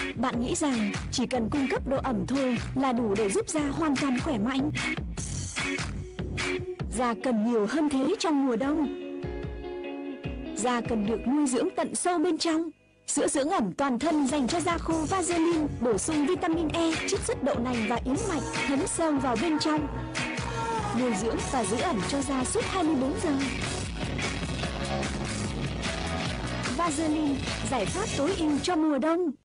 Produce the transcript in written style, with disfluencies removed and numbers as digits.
Bạn nghĩ rằng chỉ cần cung cấp độ ẩm thôi là đủ để giúp da hoàn toàn khỏe mạnh? Da cần nhiều hơn thế trong mùa đông. Da cần được nuôi dưỡng tận sâu bên trong. Sữa dưỡng ẩm toàn thân dành cho da khô Vaseline bổ sung vitamin E, chiết xuất đậu nành và yến mạch, thấm sâu vào bên trong, nuôi dưỡng và giữ ẩm cho da suốt 24 giờ. Vaseline, giải pháp tối ưu cho mùa đông.